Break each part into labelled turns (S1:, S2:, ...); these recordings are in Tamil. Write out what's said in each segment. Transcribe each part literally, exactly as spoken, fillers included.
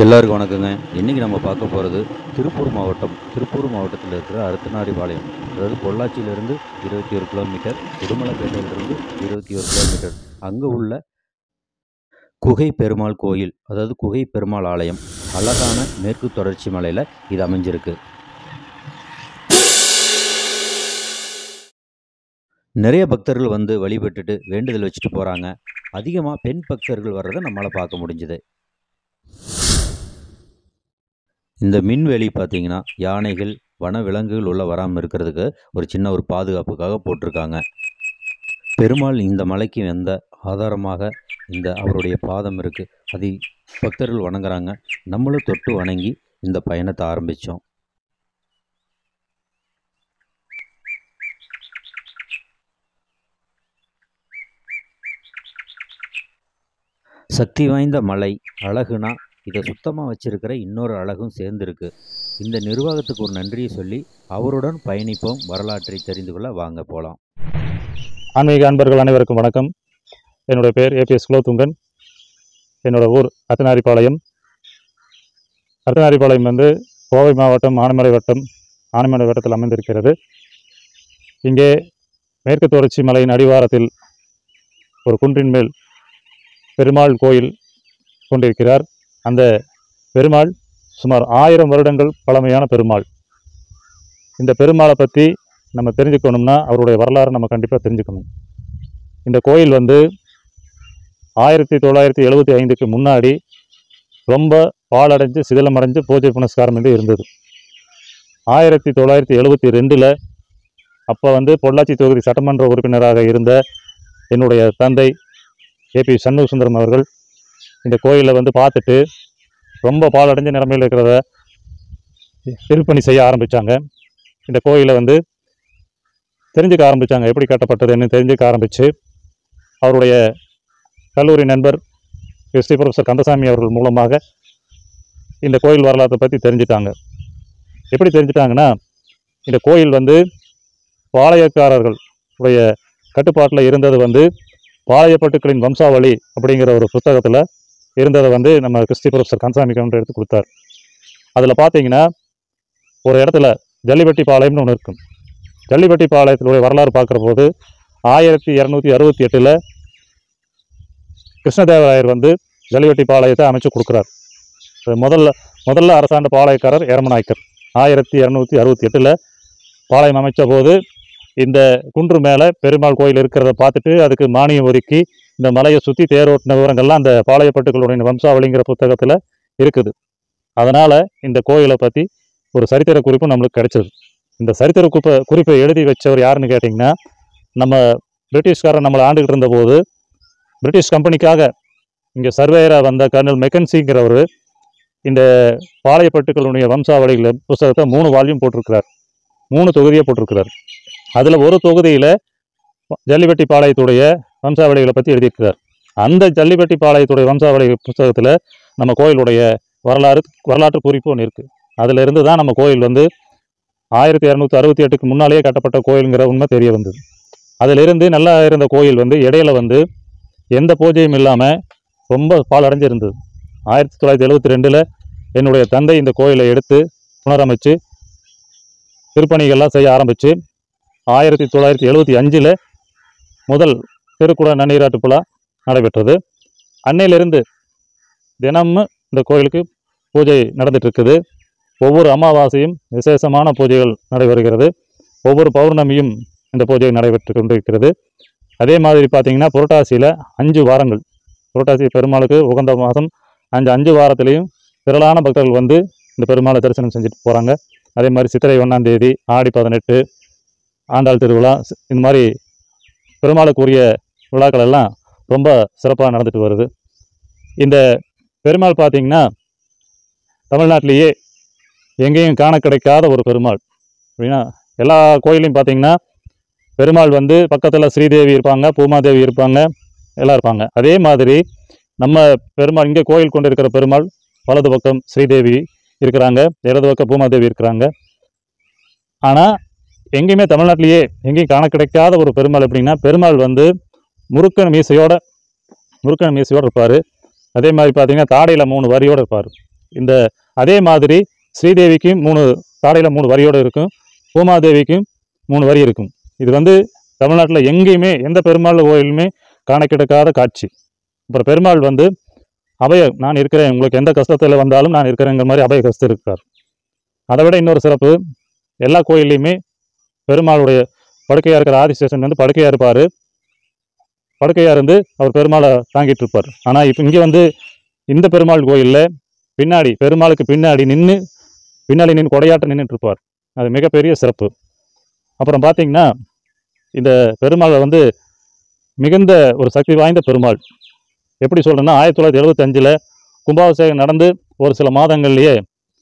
S1: எல்லாருக்கும் வணக்கங்க. இன்றைக்கி நம்ம பார்க்க போகிறது திருப்பூர் மாவட்டம் திருப்பூர் மாவட்டத்தில் இருக்கிற அருத்தனாரிபாளையம், அதாவது பொள்ளாச்சியிலிருந்து இருபத்தி ஒரு கிலோமீட்டர், உடுமலைப்பேட்டையிலிருந்து இருபத்தி ஒரு கிலோமீட்டர் அங்கே உள்ள குகை பெருமாள் கோயில், அதாவது குகை பெருமாள் ஆலயம். அழகான மேற்கு தொடர்ச்சி மலையில் இது அமைஞ்சிருக்கு. நிறைய பக்தர்கள் வந்து வழிபட்டுட்டு வேண்டுதல் வச்சுட்டு போகிறாங்க. அதிகமாக பெண் பக்தர்கள் வர்றதை நம்மளால் பார்க்க முடிஞ்சுது. இந்த மின்வெளி பார்த்தீங்கன்னா யானைகள், வன விலங்குகள் உள்ள வராமல் இருக்கிறதுக்கு ஒரு சின்ன ஒரு பாதுகாப்புக்காக போட்டிருக்காங்க. பெருமாள் இந்த மலைக்கு வந்த ஆதாரமாக இந்த அவருடைய பாதம் இருக்குது. அதை பக்தர்கள் வணங்குறாங்க. நம்மளும் தொட்டு வணங்கி இந்த பயணத்தை ஆரம்பித்தோம். சக்தி வாய்ந்த மலை அழகுனா இதை சுத்தமாக வச்சிருக்கிற இன்னொரு அழகும் சேர்ந்துருக்கு. இந்த நிர்வாகத்துக்கு ஒரு நன்றியை சொல்லி அவருடன் பயணிப்போம். வரலாற்றை தெரிந்து கொள்ள வாங்க போகலாம்.
S2: ஆன்மீக அன்பர்கள் அனைவருக்கும் வணக்கம். என்னுடைய பேர் ஏபிஎஸ் குலோத்துங்கன். என்னோட ஊர் அருத்தனாரிபாளையம். அருத்தனாரிபாளையம் வந்து கோவை மாவட்டம் ஆனைமலை வட்டம் ஆனைமலை வட்டத்தில் அமைந்திருக்கிறது. இங்கே மேற்கு தொடர்ச்சி மலையின் அடிவாரத்தில் ஒரு குன்றின் மேல் பெருமாள் கோயில் கொண்டிருக்கிறார். அந்த பெருமாள் சுமார் ஆயிரம் வருடங்கள் பழமையான பெருமாள். இந்த பெருமாளை பற்றி நம்ம தெரிஞ்சுக்கணும்னா அவருடைய வரலாறு நம்ம கண்டிப்பாக தெரிஞ்சுக்கணும். இந்த கோயில் வந்து ஆயிரத்தி தொள்ளாயிரத்தி எழுபத்தி ஐந்துக்கு முன்னாடி ரொம்ப பாழடைஞ்சு சிதிலமடைஞ்சு பூஜை புனஸ்காரம் என்று இருந்தது. ஆயிரத்தி தொள்ளாயிரத்தி எழுபத்தி ரெண்டில் அப்போ வந்து பொள்ளாச்சி தொகுதி சட்டமன்ற உறுப்பினராக இருந்த என்னுடைய தந்தை ஏபி சண்முக சுந்தரம் அவர்கள் இந்த கோயிலை வந்து பார்த்துட்டு ரொம்ப பாழடைஞ்ச நிலைமையில் இருக்கிறத திருப்பணி செய்ய ஆரம்பித்தாங்க. இந்த கோயிலை வந்து தெரிஞ்சுக்க ஆரம்பித்தாங்க, எப்படி கட்டப்பட்டதுன்னு தெரிஞ்சுக்க ஆரம்பித்து அவருடைய கல்லூரி நண்பர் ஹிஸ்ட்ரி ப்ரொஃபஸர் கந்தசாமி அவர்கள் மூலமாக இந்த கோயில் வரலாற்றை பற்றி தெரிஞ்சுட்டாங்க. எப்படி தெரிஞ்சுட்டாங்கன்னா, இந்த கோயில் வந்து பாளையக்காரர்கள் உடைய கட்டுப்பாட்டில் இருந்தது வந்து பாளையப்பட்டுக்களின் வம்சாவளி அப்படிங்கிற ஒரு புத்தகத்தில் இருந்ததை வந்து நம்ம கிறிஸ்டி ப்ரொஃபஸர் கந்தசாமி கவுண்டர் எடுத்து கொடுத்தார். அதில் பார்த்தீங்கன்னா ஒரு இடத்துல ஜல்லிபட்டி பாளையம்னு ஒன்று இருக்கும். ஜல்லிபட்டி பாளையத்தினுடைய வரலாறு பார்க்குற போது ஆயிரத்தி இரநூத்தி அறுபத்தி எட்டில் கிருஷ்ணதேவராயர் வந்து ஜல்லிபட்டி பாளையத்தை அமைச்சு கொடுக்குறார். முதல்ல முதல்ல அரசாண்ட பாளையக்காரர் எரமநாயக்கர் ஆயிரத்தி இரநூத்தி அறுபத்தி எட்டில் பாளையம் அமைச்ச போது இந்த குன்று மேலே பெருமாள் கோயில் இருக்கிறத பார்த்துட்டு அதுக்கு மானியம் ஒதுக்கி இந்த மலையை சுற்றி தேரோட்டின விவரங்கள்லாம் அந்த பாளையப்பட்டுக்களுடைய வம்சாவளிங்கிற புத்தகத்தில் இருக்குது. அதனால் இந்த கோயிலை பற்றி ஒரு சரித்திர குறிப்பு நம்மளுக்கு கிடைச்சது. இந்த சரித்திர குறிப்பை குறிப்பை எழுதி வச்சவர் யாருன்னு கேட்டிங்கன்னா, நம்ம பிரிட்டிஷ்காரர் நம்மளை ஆண்டுகிட்டு இருந்தபோது பிரிட்டிஷ் கம்பெனிக்காக இங்கே சர்வேயராக வந்த கர்னல் மெக்கன்சிங்கிறவர் இந்த பாளையப்பட்டுக்களுடைய வம்சாவளிகள் புத்தகத்தை மூணு வால்யூம் போட்டிருக்கிறார். மூணு தொகுதியை போட்டிருக்கிறார். அதில் ஒரு தொகுதியில் ஜல்லிபட்டி பாளையத்துடைய வம்சாவளிகளை பற்றி எழுதியிருக்கிறார். அந்த ஜல்லிபட்டி பாளையத்துடைய வம்சாவளி புத்தகத்தில் நம்ம கோயிலுடைய வரலாறு வரலாற்று குறிப்பு ஒன்று இருக்குது. அதிலிருந்து தான் நம்ம கோயில் வந்து ஆயிரத்தி இரநூத்தி அறுபத்தி எட்டுக்கு முன்னாலேயே கட்டப்பட்ட கோயிலுங்கிற உண்மை தெரிய வந்தது. அதிலிருந்து நல்லா இருந்த கோயில் வந்து இடையில வந்து எந்த பூஜையும் இல்லாமல் ரொம்ப பாழடைஞ்சு இருந்தது. ஆயிரத்தி தொள்ளாயிரத்தி எழுபத்தி ரெண்டில் என்னுடைய தந்தை இந்த கோயிலை எடுத்து புனரமைச்சு திருப்பணிகள்லாம் செய்ய ஆரம்பித்து ஆயிரத்தி தொள்ளாயிரத்தி எழுபத்தி அஞ்சில் முதல் திருக்குட நன்னீராட்டு விழா நடைபெற்றது. அன்னையிலிருந்து தினமும் இந்த கோயிலுக்கு பூஜை நடந்துட்டு இருக்குது. ஒவ்வொரு அமாவாசையும் விசேஷமான பூஜைகள் நடைபெறுகிறது. ஒவ்வொரு பௌர்ணமியும் இந்த பூஜை நடைபெற்று கொண்டிருக்கிறது. அதே மாதிரி பார்த்திங்கன்னா புரட்டாசியில் அஞ்சு வாரங்கள், புரட்டாசி பெருமாளுக்கு உகந்த மாதம், அஞ்சு அஞ்சு வாரத்திலையும் திரளான பக்தர்கள் வந்து இந்த பெருமாளை தரிசனம் செஞ்சுட்டு போகிறாங்க. அதே மாதிரி சித்திரை ஒன்றாம் தேதி, ஆடி பதினெட்டு, ஆண்டாள் திருவிழா, இந்த மாதிரி பெருமாளுக்குரிய விழாக்கள் எல்லாம் ரொம்ப சிறப்பாக நடந்துட்டு வருது. இந்த பெருமாள் பார்த்திங்கன்னா தமிழ்நாட்டிலேயே எங்கேயும் காண கிடைக்காத ஒரு பெருமாள். அப்படின்னா எல்லா கோயிலையும் பார்த்திங்கன்னா பெருமாள் வந்து பக்கத்தில் ஸ்ரீதேவி இருப்பாங்க, பூமாதேவி இருப்பாங்க, எல்லாம் இருப்பாங்க. அதே மாதிரி நம்ம பெருமாள் இங்கே கோயில் கொண்டு இருக்கிற பெருமாள் வலது பக்கம் ஸ்ரீதேவி இருக்கிறாங்க, இடது பக்கம் பூமாதேவி இருக்கிறாங்க. ஆனால் எங்கேயுமே தமிழ்நாட்டிலேயே எங்கேயும் காண கிடைக்காத ஒரு பெருமாள் எப்படின்னா, பெருமாள் வந்து முறுக்கன் மீசையோட முறுக்கன் மீசையோடு இருப்பார். அதே மாதிரி பார்த்தீங்கன்னா தாடையில் மூணு வரியோடு இருப்பார். இந்த அதே மாதிரி ஸ்ரீதேவிக்கும் மூணு தாடையில் மூணு வரியோடு இருக்கும், பூமாதேவிக்கும் மூணு வரி இருக்கும். இது வந்து தமிழ்நாட்டில் எங்கேயுமே எந்த பெருமாள் கோயிலுமே காண கிடைக்காத காட்சி. அப்புறம் பெருமாள் வந்து அபய நான் இருக்கிறேன், உங்களுக்கு எந்த கஷ்டத்தில் வந்தாலும் நான் இருக்கிறேங்கிற மாதிரி அபய கஷ்டம் இருக்கார். அதை விட இன்னொரு சிறப்பு, எல்லா கோயில்லையுமே பெருமாளுடைய படுக்கையாக இருக்கிற ஆதிசேஷன் வந்து படுக்கையாக இருப்பார். படுக்கையாக இருந்து அவர் பெருமாளை தாங்கிட்டு இருப்பார். ஆனால் இப்போ இங்கே வந்து இந்த பெருமாள் கோயிலில் பின்னாடி பெருமாளுக்கு பின்னாடி நின்று பின்னாடி நின்று கொடையாட்ட நின்றுட்டு இருப்பார். அது மிகப்பெரிய சிறப்பு. அப்புறம் பார்த்தீங்கன்னா இந்த பெருமாளை வந்து மிகுந்த ஒரு சக்தி வாய்ந்த பெருமாள். எப்படி சொல்கிறேன்னா, ஆயிரத்தி தொள்ளாயிரத்தி எழுபத்தஞ்சில் கும்பாபிஷேகம் நடந்து ஒரு சில மாதங்கள்லேயே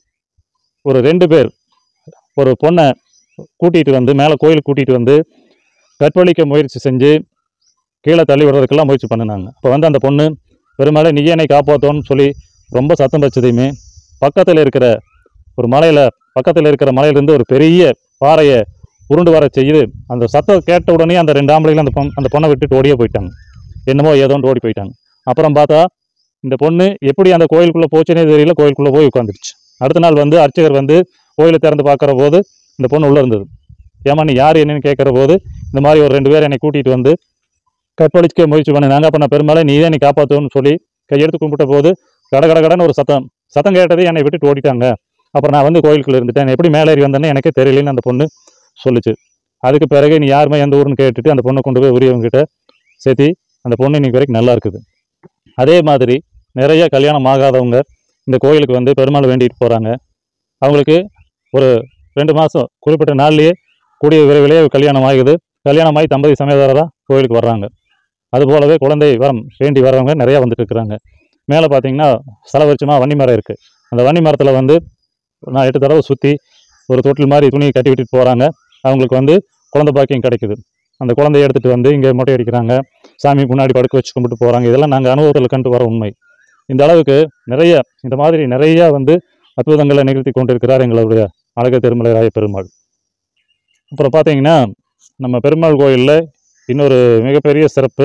S2: ஒரு ரெண்டு பேர் ஒரு பொண்ணை கூட்டிகிட்டு வந்து மேலே கோயிலுக்கு கூட்டிகிட்டு வந்து கற்பழிக்க முயற்சி செஞ்சு கீழே தள்ளி விடுறதுக்கெல்லாம் முயற்சி பண்ணினாங்க. அப்போ வந்து அந்த பொண்ணு பெருமாளை நீ என்னை காப்பாற்றோன்னு சொல்லி ரொம்ப சத்தம் வச்சதையுமே பக்கத்தில் இருக்கிற ஒரு மலையில் பக்கத்தில் இருக்கிற மலையிலேருந்து ஒரு பெரிய பாறையை உருண்டு வர செய்து அந்த சத்தம் கேட்ட உடனே அந்த ரெண்டு ஆம்பளைகளும் அந்த பொண் அந்த பொண்ணை விட்டுட்டு ஓடியே போயிட்டாங்க. என்னமோ ஏதோன்னு ஓடி போயிட்டாங்க. அப்புறம் பார்த்தா இந்த பொண்ணு எப்படி அந்த கோயிலுக்குள்ளே போச்சுன்னே தெரியல, கோயிலுக்குள்ளே போய் உட்காந்துருச்சு. அடுத்த நாள் வந்து அர்ச்சகர் வந்து கோயிலை திறந்து பார்க்குற போது இந்த பொண்ணு உள்ளே இருந்தது. ஏமா நீ யார் என்னன்னு கேட்குற போது இந்த மாதிரி ஒரு ரெண்டு பேர் என்னை கூட்டிகிட்டு வந்து கற்பழிக்க முயற்சி பண்ணினாங்க, அப்போ நான் பெருமாளை நீ தான் என்னை காப்பாற்றுவோன்னு சொல்லி கையெடுத்து கும்பிட்ட போது கட கட கடன்னு ஒரு சத்தம் சத்தம் கேட்டதே என்னை விட்டுட்டு ஓடிட்டாங்க. அப்புறம் நான் வந்து கோயிலுக்குள்ளே இருந்துட்டேன், எப்படி மேலே ஏறி வந்தேன்னு எனக்கே தெரியலன்னு அந்த பொண்ணு சொல்லிச்சு. அதுக்கு பிறகு நீ யாருமே எந்த ஊருன்னு கேட்டுட்டு அந்த பொண்ணை கொண்டு போய் உரியவங்ககிட்ட சேர்த்தி அந்த பொண்ணு இன்னைக்கு வரைக்கும் நல்லா இருக்குது. அதே மாதிரி நிறைய கல்யாணம் ஆகாதவங்க இந்த கோயிலுக்கு வந்து பெருமாள் வேண்டிட்டு போகிறாங்க. அவங்களுக்கு ஒரு ரெண்டு மாதம் குறிப்பிட்ட நாள்லேயே கூடிய விரைவிலேயே கல்யாணம் ஆகுது. கல்யாணம் ஆகி தம்பதி சமேதராக கோயிலுக்கு வர்றாங்க. அதுபோலவே குழந்தை வரம் வேண்டி வர்றவங்க நிறையா வந்துட்டு இருக்கிறாங்க. மேலே பார்த்தீங்கன்னா ஸ்தல வருஷமாக வன்னி மரம் இருக்குது. அந்த வன்னி மரத்தில் வந்து நான் எட்டு தடவை சுற்றி ஒரு தொட்டில் மாதிரி துணியை கட்டி விட்டுட்டு போகிறாங்க. அவங்களுக்கு வந்து குழந்தை பாக்கியம் கிடைக்குது. அந்த குழந்தைய எடுத்துகிட்டு வந்து இங்கே மொட்டை அடிக்கிறாங்க, சாமி முன்னாடி படுக்க வச்சு கும்பிட்டு போகிறாங்க. இதெல்லாம் நாங்கள் அனுபவத்தில் கண்டு வர உண்மை. இந்த அளவுக்கு நிறைய இந்த மாதிரி நிறையா வந்து அற்புதங்களை நிகழ்த்தி கொண்டிருக்கிறார் எங்களுடைய அழக திருமலை ராய பெருமாள். அப்புறம் பார்த்தீங்கன்னா நம்ம பெருமாள் கோயிலில் இன்னொரு மிகப்பெரிய சிறப்பு,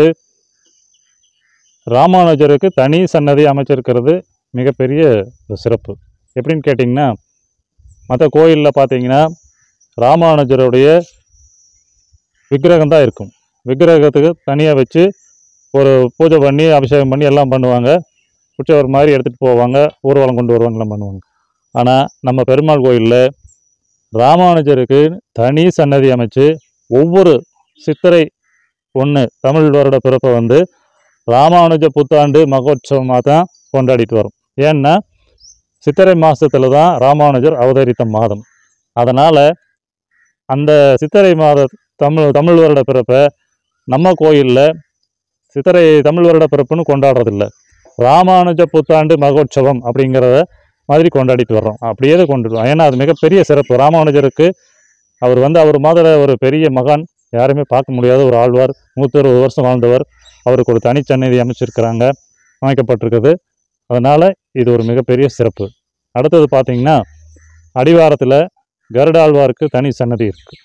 S2: ராமானுஜருக்கு தனி சன்னதி அமைச்சிருக்கிறது மிகப்பெரிய ஒரு சிறப்பு. எப்படின்னு கேட்டிங்கன்னா, மற்ற கோயிலில் பார்த்தீங்கன்னா ராமானுஜருடைய விக்கிரகம் தான் இருக்கும். விக்கிரகத்துக்கு தனியாக வச்சு ஒரு பூஜை பண்ணி அபிஷேகம் பண்ணி எல்லாம் பண்ணுவாங்க. உற்சவர் மாதிரி எடுத்துகிட்டு போவாங்க, ஊர்வலம் கொண்டு வருவாங்கலாம் பண்ணுவாங்க. ஆனால் நம்ம பெருமாள் கோயிலில் ராமானுஜருக்கு தனி சன்னதி அமைச்சு ஒவ்வொரு சித்திரை ஒன்று தமிழ் வருட பிறப்பை வந்து ராமானுஜ புத்தாண்டு மகோற்சவமாக தான் கொண்டாடிட்டு வரும். ஏன்னா சித்திரை மாதத்தில் தான் ராமானுஜர் அவதரித்த மாதம். அதனால் அந்த சித்திரை மாத தமிழ் தமிழ் வருட பிறப்பை நம்ம கோயிலில் சித்திரை தமிழ் வருட பிறப்புன்னு கொண்டாடுறதில்ல, ராமானுஜ புத்தாண்டு மகோற்சவம் அப்படிங்கிறத மாதிரி கொண்டாடிட்டு வர்றோம். அப்படியே கொண்டுடுவோம். ஏன்னா அது மிகப்பெரிய சிறப்பு. ராமானுஜருக்கு அவர் வந்து அவர் மாதிரி ஒரு பெரிய மகான் யாருமே பார்க்க முடியாத ஒரு ஆழ்வார், நூற்றி அறுபது வருஷம் வாழ்ந்தவர். அவருக்கு ஒரு தனிச்சன்னதி அமைச்சிருக்கிறாங்க, அமைக்கப்பட்டிருக்குது. அதனால் இது ஒரு மிகப்பெரிய சிறப்பு. அடுத்தது பார்த்திங்கன்னா அடிவாரத்தில் கருடாழ்வாருக்கு தனி சன்னதி இருக்குது.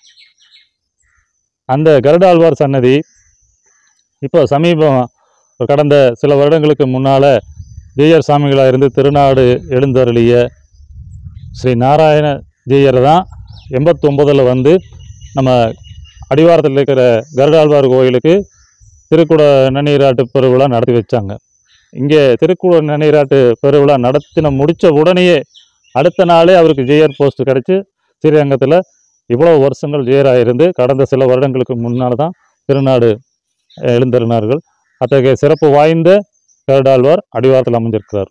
S2: அந்த கருடாழ்வார் சன்னதி இப்போ சமீபம் கடந்த சில வருடங்களுக்கு முன்னால் ஜெய்யர் சாமிகளாக இருந்து திருநாடு எழுந்தருளிய ஸ்ரீ நாராயண ஜெய்யர் தான் எண்பத்தொம்பதில் வந்து நம்ம அடிவாரத்தில் இருக்கிற கருடாழ்வார் கோயிலுக்கு திருக்குட நன்னீராட்டு பெருவிழா நடத்தி வச்சாங்க. இங்கே திருக்குட நன்னீராட்டு பெருவிழா நடத்தின முடித்த உடனேயே அடுத்த நாளே அவருக்கு ஜெய்யர் போஸ்ட் கிடச்சி ஸ்ரீரங்கத்தில் இவ்வளோ வருஷங்கள் ஜெயராக இருந்து கடந்த சில வருடங்களுக்கு முன்னால் தான் திருநாடு எழுந்தருளினார்கள். அத்தகைய சிறப்பு வாய்ந்த கருடாழ்வார் அடிவாரத்தில் அமைஞ்சிருக்கிறார்.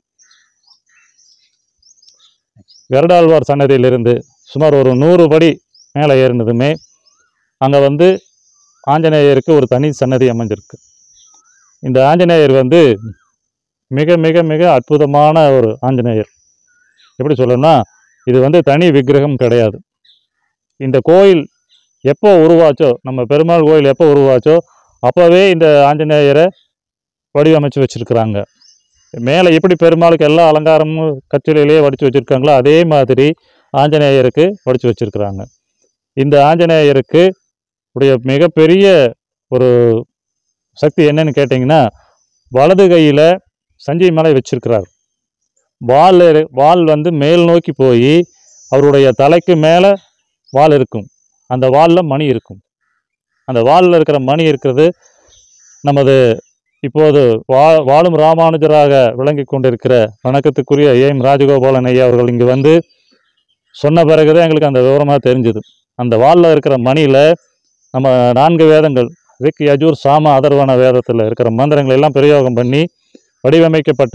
S2: கருடாழ்வார் சன்னதியிலிருந்து சுமார் ஒரு நூறு படி மேலே ஏறினதுமே அங்கே வந்து ஆஞ்சநேயருக்கு ஒரு தனி சன்னதி அமைஞ்சிருக்கு. இந்த ஆஞ்சநேயர் வந்து மிக மிக மிக அற்புதமான ஒரு ஆஞ்சநேயர். எப்படி சொல்லணும்னா, இது வந்து தனி விக்கிரகம் கிடையாது. இந்த கோயில் எப்போ உருவாச்சோ, நம்ம பெருமாள் கோயில் எப்போ உருவாச்சோ அப்போவே இந்த ஆஞ்சநேயரை வடிவமைச்சு வச்சுருக்கிறாங்க. மேலே எப்படி பெருமாளுக்கு எல்லா அலங்காரமும் கச்சிலையிலேயே வடித்து வச்சுருக்காங்களோ அதே மாதிரி ஆஞ்சநேயருக்கு வடித்து வச்சுருக்கிறாங்க. இந்த ஆஞ்சநேயருக்கு உடைய மிகப்பெரிய ஒரு சக்தி என்னன்னு கேட்டிங்கன்னா, வலது கையில் சஞ்சய் மலை வச்சிருக்கிறார். வால் வால் வந்து மேல் நோக்கி போய் அவருடைய தலைக்கு மேலே வால் இருக்கும். அந்த வாலில் மணி இருக்கும். அந்த வாலில் இருக்கிற மணி இருக்கிறது நமது இப்போது வா வாழும் ராமானுஜராக விளங்கி கொண்டிருக்கிற வணக்கத்துக்குரிய ஏம் ராஜகோபாலன் ஐயா அவர்கள் இங்கே வந்து சொன்ன பிறகுதான் எங்களுக்கு அந்த விவரமாக தெரிஞ்சுது. அந்த வாலில் இருக்கிற மணியில் நம்ம நான்கு வேதங்கள் ரிக் யஜூர் சாம அதர்வன வேதத்தில் இருக்கிற மந்திரங்களை எல்லாம் பிரயோகம் பண்ணி வடிவமைக்கப்பட்ட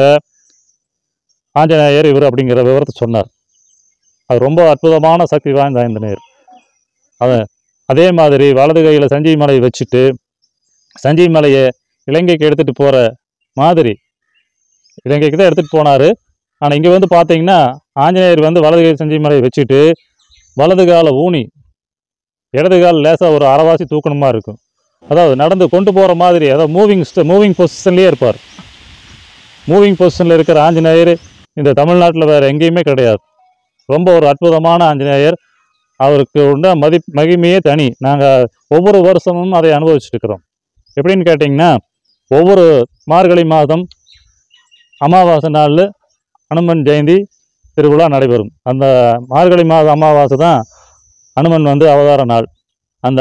S2: ஆஞ்சநேயர் இவர் அப்படிங்கிற விவரத்தை சொன்னார். அது ரொம்ப அற்புதமான சக்தி வாய்ந்த ஆஞ்சநேயர். அவன் அதே மாதிரி வலது கையில் சஞ்சீவி மலையை வச்சுட்டு சஞ்சீவி மலையை இலங்கைக்கு எடுத்துகிட்டு போகிற மாதிரி இலங்கைக்கு தான் எடுத்துகிட்டு போனார். ஆனால் இங்கே வந்து பார்த்தீங்கன்னா ஆஞ்சநேயர் வந்து வலது கை சஞ்சீவி மலையை வச்சுட்டு வலது காலை ஊனி இடது கால் லேசாக ஒரு அரைவாசி தூக்கணுமா இருக்கும். அதாவது நடந்து கொண்டு போகிற மாதிரி, அதாவது மூவிங் மூவிங் பொசிஷன்லேயே இருப்பார். மூவிங் பொசிஷனில் இருக்கிற ஆஞ்சநேயர் இந்த தமிழ்நாட்டில் வேறு எங்கேயுமே கிடையாது. ரொம்ப ஒரு அற்புதமான ஆஞ்சநேயர். அவருக்கு உண்ட மதி மகிமையே தனி. நாங்கள் ஒவ்வொரு வருஷமும் அதை அனுபவிச்சுட்டு இருக்கிறோம். எப்படின்னு கேட்டிங்கன்னா, ஒவ்வொரு மார்கழி மாதம் அமாவாசை நாளில் அனுமன் ஜெயந்தி திருவிழா நடைபெறும். அந்த மார்கழி மாத அமாவாசை தான் அனுமன் வந்து அவதார நாள். அந்த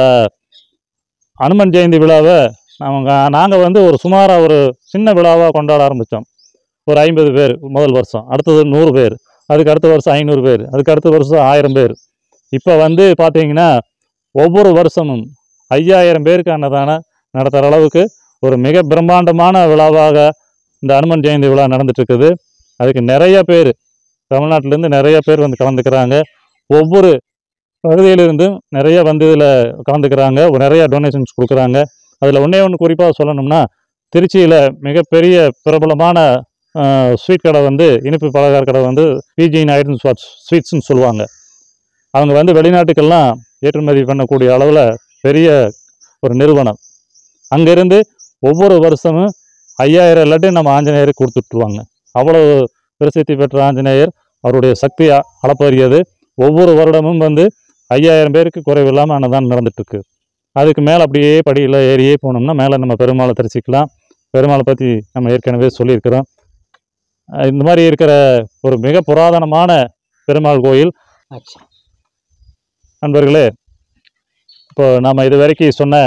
S2: அனுமன் ஜெயந்தி விழாவை நாங்கள் நாங்கள் வந்து ஒரு சுமாராக ஒரு சின்ன விழாவாக கொண்டாட ஆரம்பித்தோம். ஒரு ஐம்பது பேர் முதல் வருஷம், அடுத்தது நூறு பேர், அதுக்கு அடுத்த வருஷம் ஐநூறு பேர், அதுக்கு அடுத்த வருஷம் ஆயிரம் பேர். இப்போ வந்து பார்த்தீங்கன்னா ஒவ்வொரு வருஷமும் ஐயாயிரம் பேருக்கு அன்னதானம் நடத்துகிற அளவுக்கு ஒரு மிக பிரம்மாண்டமான விழாவாக இந்த அனுமன் ஜெயந்தி விழா நடந்துட்டுருக்குது. அதுக்கு நிறைய பேர் தமிழ்நாட்டிலேருந்து நிறைய பேர் வந்து கலந்துக்கிறாங்க. ஒவ்வொரு பகுதியிலிருந்தும் நிறைய வந்து இதில் கலந்துக்கிறாங்க. நிறைய டொனேஷன்ஸ் கொடுக்குறாங்க. அதில் ஒன்றே ஒன்று குறிப்பாக சொல்லணும்னா, திருச்சியில் மிகப்பெரிய பிரபலமான ஸ்வீட் கடை வந்து இனிப்பு பலகார கடை வந்து பிஜி நாயுடு ஸ்வீட்ஸ்ன்னு சொல்லுவாங்க. அவங்க வந்து வெளிநாட்டுக்கெல்லாம் ஏற்றுமதி பண்ணக்கூடிய அளவில் பெரிய ஒரு நிறுவனம். அங்கேருந்து ஒவ்வொரு வருஷமும் ஐயாயிரம் லட்டு நம்ம ஆஞ்சநேயருக்கு கொடுத்துட்ருவாங்க. அவ்வளோ பிரசித்தி பெற்ற ஆஞ்சநேயர். அவருடைய சக்தி அளப்பரியது. ஒவ்வொரு வருடமும் வந்து ஐயாயிரம் பேருக்கு குறைவில்லாமல் அன்னதானம் நடந்துட்டுருக்கு. அதுக்கு மேலே அப்படியே படியில் ஏறியே போனோம்னா மேலே நம்ம பெருமாளை தரிசிக்கலாம். பெருமாளை பற்றி நம்ம ஏற்கனவே சொல்லியிருக்கிறோம். இந்த மாதிரி இருக்கிற ஒரு மிக புராதனமான பெருமாள் கோயில். நண்பர்களே, இப்போ நம்ம இது வரைக்கும் சொன்ன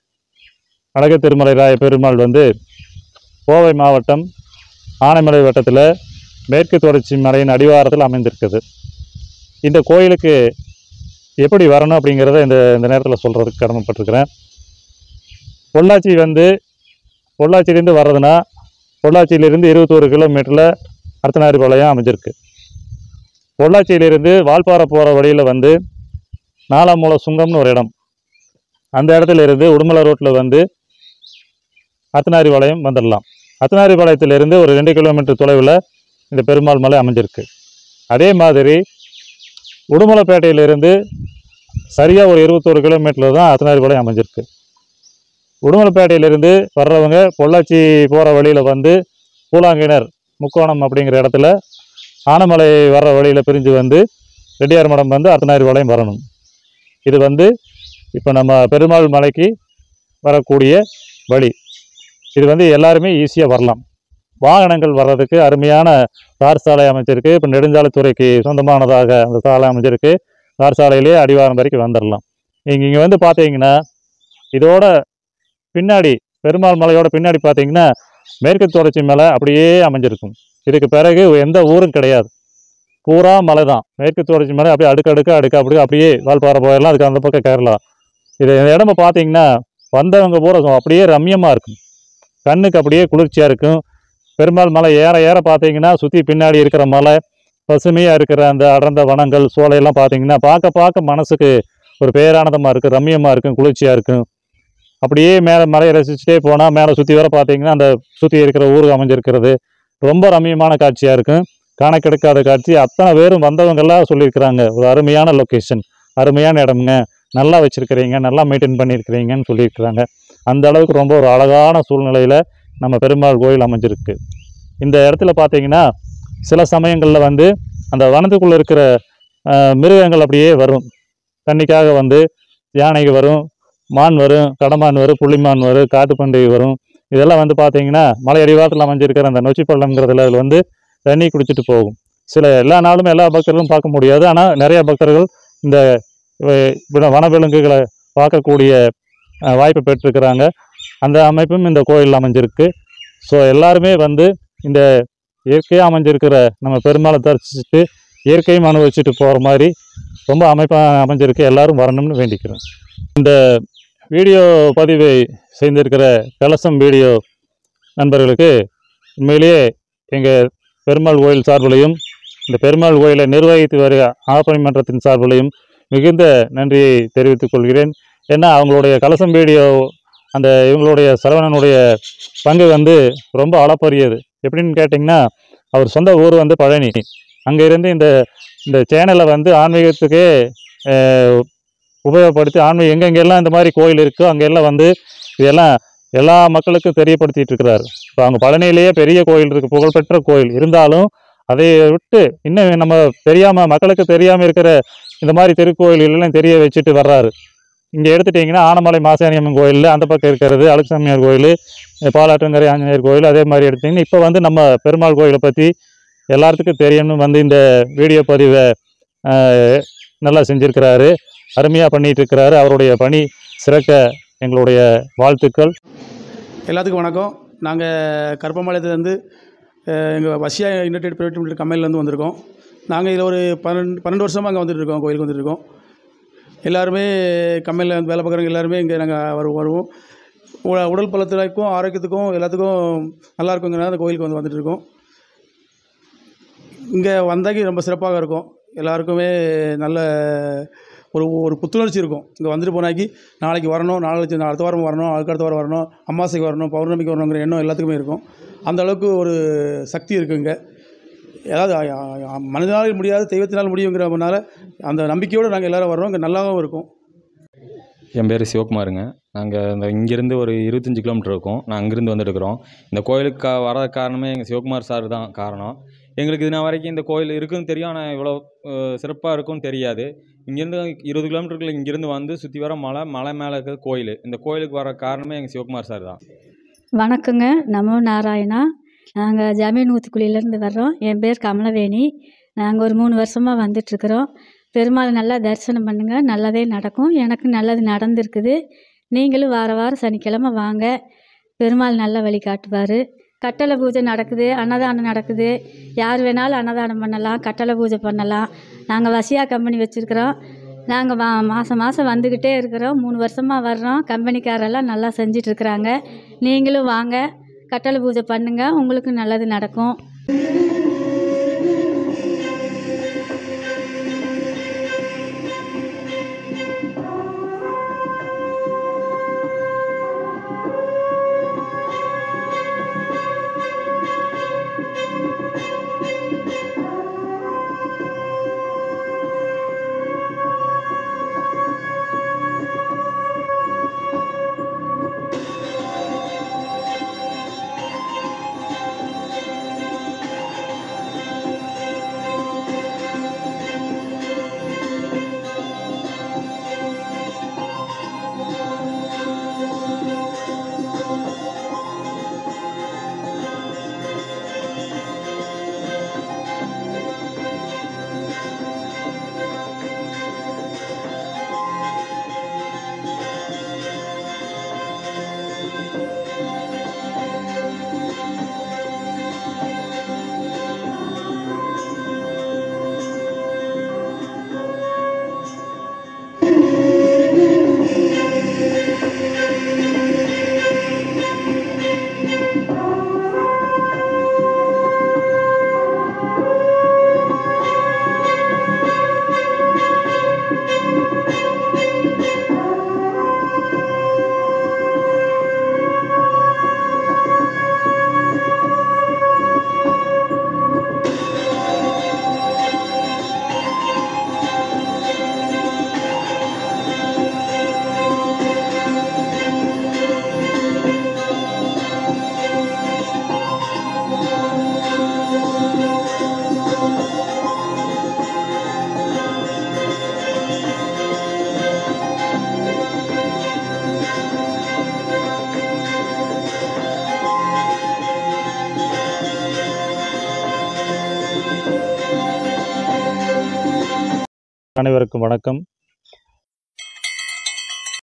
S2: அழக திருமலை ராய பெருமாள் வந்து கோவை மாவட்டம் ஆனைமலை வட்டத்தில் மேற்கு தொடர்ச்சி மலையின் அடிவாரத்தில் அமைந்திருக்குது. இந்த கோயிலுக்கு எப்படி வரணும் அப்படிங்கிறத இந்த இந்த நேரத்தில் சொல்கிறதுக்கு கடமைப்பட்டிருக்கிறேன். பொள்ளாச்சி வந்து பொள்ளாச்சியிலேருந்து வர்றதுன்னா பொள்ளாச்சியிலிருந்து இருபத்தோரு கிலோமீட்டரில் அர்த்தநாரிபாளையம் அமைஞ்சிருக்கு. பொள்ளாச்சியிலிருந்து வால்பாறை போகிற வழியில் வந்து நாலாமூல சுங்கம்னு ஒரு இடம், அந்த இடத்துல இருந்து உடுமலை ரோட்டில் வந்து அர்த்தநாரிபாளையம் வந்துடலாம். அர்த்தநாரிபாளையத்திலிருந்து ஒரு ரெண்டு கிலோமீட்டர் தொலைவில் இந்த பெருமாள் மலை அமைஞ்சிருக்கு. அதே மாதிரி உடுமலைப்பேட்டையிலிருந்து சரியாக ஒரு இருபத்தோரு கிலோமீட்டரில் தான் அர்த்தநாரிபாளையம் அமைஞ்சிருக்கு. உடுமலைப்பேட்டையிலிருந்து வர்றவங்க பொள்ளாச்சி போகிற வழியில் வந்து பூலாங்கிணர் முக்கோணம் அப்படிங்கிற இடத்துல ஆனைமலை வர்ற வழியில் பிரிஞ்சு வந்து ரெட்டியார் மடம் வந்து அர்த்தநாரிபாளையம் வரணும். இது வந்து இப்போ நம்ம பெருமாள் மலைக்கு வரக்கூடிய வழி. இது வந்து எல்லாருமே ஈஸியாக வரலாம். வாகனங்கள் வர்றதுக்கு அருமையான தார் சாலை அமைச்சிருக்கு. இப்போ நெடுஞ்சாலைத்துறைக்கு சொந்தமானதாக அந்த சாலை அமைச்சிருக்கு. தார் சாலையிலேயே அடிவாரம் வரைக்கும் வந்துடலாம். நீங்கள் இங்கே வந்து பார்த்தீங்கன்னா இதோட பின்னாடி பெருமாள் மலையோட பின்னாடி பார்த்தீங்கன்னா மேற்கு தொடர்ச்சி மலை அப்படியே அமைஞ்சிருக்கும். இதுக்கு பிறகு எந்த ஊரும் கிடையாது, பூரா மலை தான். மேற்கு தொடர்ச்சி மலை அப்படியே அடுக்கு அடுக்க அடுக்க அப்படி அப்படியே வால்பாறை போயிடலாம். அதுக்கு அந்த பக்கம் கேரளா. இது இந்த இடம பார்த்தீங்கன்னா வந்தவங்க பூரா அப்படியே ரம்யமாக இருக்கும், கண்ணுக்கு அப்படியே குளிர்ச்சியாக இருக்கும். பெருமாள் மலை ஏற ஏற பார்த்தீங்கன்னா சுற்றி பின்னாடி இருக்கிற மலை, பசுமையாக இருக்கிற அந்த அடர்ந்த வனங்கள் சோலையெல்லாம் பார்த்தீங்கன்னா பார்க்க பார்க்க மனசுக்கு ஒரு பேரானந்தமாக இருக்கும், ரம்யமாக இருக்கும், குளிர்ச்சியாக இருக்கும். அப்படியே மேலே மலையை ரசிச்சுட்டே போனால் மேலே சுற்றி வர பார்த்தீங்கன்னா அந்த சுற்றி இருக்கிற ஊர் அமைஞ்சிருக்கிறது ரொம்ப ரம்யமான காட்சியாக இருக்கும். காண கிடைக்காத காட்சி. அத்தனை பேரும் வந்தவங்கெல்லாம் சொல்லியிருக்கிறாங்க, ஒரு அருமையான லொக்கேஷன், அருமையான இடமுங்க, நல்லா வச்சுருக்கிறீங்க, நல்லா மெயின்டைன் பண்ணியிருக்கிறீங்கன்னு சொல்லியிருக்கிறாங்க. அந்த அளவுக்கு ரொம்ப ஒரு அழகான சூழ்நிலையில் நம்ம பெருமாள் கோயில் அமைஞ்சிருக்கு. இந்த இடத்துல பார்த்தீங்கன்னா சில சமயங்களில் வந்து அந்த வனத்துக்குள்ளே இருக்கிற மிருகங்கள் அப்படியே வரும். தண்ணிக்காக வந்து யானைகள் வரும், மான் வரும், கடமான் வரும், புள்ளிமான் வரும், காட்டு பண்டிகை வரும். இதெல்லாம் வந்து பார்த்தீங்கன்னா மலை அடிவாரத்தில் அமைஞ்சிருக்கிற அந்த நொச்சி பள்ளம்ங்கிறதுல அதில் வந்து தண்ணி குடிச்சிட்டு போகும். சில எல்லா நாளும் எல்லா பக்தர்களும் பார்க்க முடியாது. ஆனால் நிறைய பக்தர்கள் இந்த வனவிலங்குகளை பார்க்கக்கூடிய வாய்ப்பு பெற்றிருக்கிறாங்க. அந்த அமைப்பும் இந்த கோயில் அமைஞ்சிருக்கு. ஸோ எல்லாருமே வந்து இந்த இயற்கையாக அமைஞ்சிருக்கிற நம்ம பெருமாளை தரிசிச்சுட்டு இயற்கையும் அனுபவிச்சுட்டு போகிற மாதிரி ரொம்ப அமைப்பாக அமைஞ்சிருக்கு. எல்லாரும் வரணும்னு வேண்டிக்கிறேன். இந்த வீடியோ பதிவை செய்திருக்கிற கலசம் வீடியோ நண்பர்களுக்கு உண்மையிலேயே எங்கள் பெருமாள் கோயில் சார்பிலையும் இந்த பெருமாள் கோயிலை நிர்வகித்து வர ஆப்பணி மன்றத்தின் சார்பிலையும் மிகுந்த நன்றியை தெரிவித்துக் கொள்கிறேன். ஏன்னா அவங்களுடைய கலசம் வீடியோ அந்த இவங்களுடைய சரவணனுடைய பங்கு வந்து ரொம்ப அளப்பரியது. எப்படின்னு கேட்டிங்கன்னா, அவர் சொந்த ஊர் வந்து பழனி. அங்கே இருந்து இந்த இந்த சேனலை வந்து ஆன்மீகத்துக்கே உபயோகப்படுத்தி ஆன்மீகம் எங்கெங்கெல்லாம் இந்த மாதிரி கோயில் இருக்கோ அங்கெல்லாம் வந்து இதெல்லாம் எல்லா மக்களுக்கும் தெரியப்படுத்திட்டு இருக்கிறார். இப்போ அவங்க பழனியிலேயே பெரிய கோயில் இருக்குது, புகழ்பெற்ற கோயில். இருந்தாலும் அதை விட்டு இன்னும் நம்ம தெரியாமல் மக்களுக்கு தெரியாமல் இருக்கிற இந்த மாதிரி திருக்கோயிலெல்லாம் தெரிய வச்சுட்டு வர்றாரு. இங்கே எடுத்துட்டிங்கன்னா ஆனமலை மாசாணியம்மன் கோயில், அந்த பக்கம் இருக்கிறது அலட்சுமியார் கோயில், பாலாற்றங்கரை ஆஞ்சநேயர் கோயில். அதே மாதிரி எடுத்திங்கன்னா இப்போ வந்து நம்ம பெருமாள் கோயிலை பற்றி எல்லாத்துக்கும் தெரியணும்னு வந்து இந்த வீடியோ பதிவை நல்லா செஞ்சுருக்கிறாரு. அருமையாக பண்ணிகிட்டு இருக்கிறாரு. அவருடைய பணி சிறக்க எங்களுடைய வாழ்த்துக்கள்.
S3: எல்லாத்துக்கும் வணக்கம். நாங்கள் கருப்பம்பாளையத்துலேருந்து எங்கள் வசியா யுனைடெட் பிரைவேட் லிமிடெட் கம்பெனிலேருந்து வந்திருக்கோம். நாங்கள் இதில் ஒரு பன்னெண்டு பன்னெண்டு வருஷமாக அங்கே வந்துட்டு இருக்கோம், கோயிலுக்கு வந்துட்டு இருக்கோம். எல்லாருமே கம்பெனியில் வந்து வேலை பார்க்குறவங்க எல்லாருமே இங்கே நாங்கள் வருவோம் வருவோம் உடல் பலத்திற்கும் ஆரோக்கியத்துக்கும் எல்லாத்துக்கும் நல்லா இருக்குங்கிறனால அந்த கோயிலுக்கு வந்து வந்துட்டு இருக்கோம். இங்கே வந்தாக்கி ரொம்ப சிறப்பாக இருக்கும். எல்லாருக்குமே நல்ல ஒரு ஒரு புத்துணர்ச்சி இருக்கும். இங்கே வந்துட்டு போனாக்கி நாளைக்கு வரணும், நாளைக்கு அடுத்த வாரம் வரணும், அதுக்கு அடுத்த வாரம் வரணும், அமாவாசைக்கு வரணும், பௌர்ணமிக்கு வரணுங்கிற எண்ணம் எல்லாத்துக்குமே இருக்கும். அந்த அளவுக்கு ஒரு சக்தி இருக்குது இங்கே. ஏதாவது மனிதனால் முடியாது தெய்வத்தினால் முடியுங்கிறதுனால அந்த நம்பிக்கையோடு நாங்கள் எல்லோரும் வர்றோம். இங்கே நல்லாவும் இருக்கும்.
S4: என் பேர் சிவகுமாருங்க. நாங்கள் இந்த இங்கேருந்து ஒரு இருபத்தஞ்சி கிலோமீட்டர் இருக்கும். நான் அங்கேருந்து வந்துட்டுருக்குறோம். இந்த கோயிலுக்கு வர காரணமே எங்கள் சிவகுமார் சார் தான் காரணம். எங்களுக்கு இது நான் வரைக்கும் இந்த கோயில் இருக்குதுன்னு தெரியும், ஆனால் இவ்வளோ சிறப்பாக இருக்கும்னு தெரியாது. இங்கேருந்து இருபது கிலோமீட்டருக்குள்ள இங்கேருந்து வந்து சுற்றி வர மலை மலை மேலே இருக்கிற கோயில். இந்த கோயிலுக்கு வர காரணமே எங்கள் சிவகுமார் சார் தான்.
S5: வணக்கங்க. நமோ நாராயணா. நாங்கள் ஜமீன் ஊத்துக்குழியிலேருந்து வர்றோம். என் பேர் கமலவேணி. நாங்கள் ஒரு மூணு வருஷமாக வந்துட்டுருக்குறோம். பெருமாள் நல்லா தரிசனம் பண்ணுங்கள், நல்லதே நடக்கும். எனக்கு நல்லது நடந்திருக்குது. நீங்களும் வார வாரம் சனிக்கிழமை வாங்க, பெருமாள் நல்ல வழி காட்டுவார். கட்டளை பூஜை நடக்குது, அன்னதானம் நடக்குது. யார் வேணாலும் அன்னதானம் பண்ணலாம், கட்டளை பூஜை பண்ணலாம். நாங்கள் வசியா கம்பெனி வச்சுருக்குறோம். நாங்கள் மா மாதம் மாதம் வந்துக்கிட்டே இருக்கிறோம். மூணு வருஷமாக வர்றோம். கம்பெனிக்காரெல்லாம் நல்லா செஞ்சிட்ருக்குறாங்க. நீங்களும் வாங்க, கட்டளை பூஜை பண்ணுங்கள், உங்களுக்கு நல்லது நடக்கும்.
S2: அனைவருக்கும் வணக்கம்.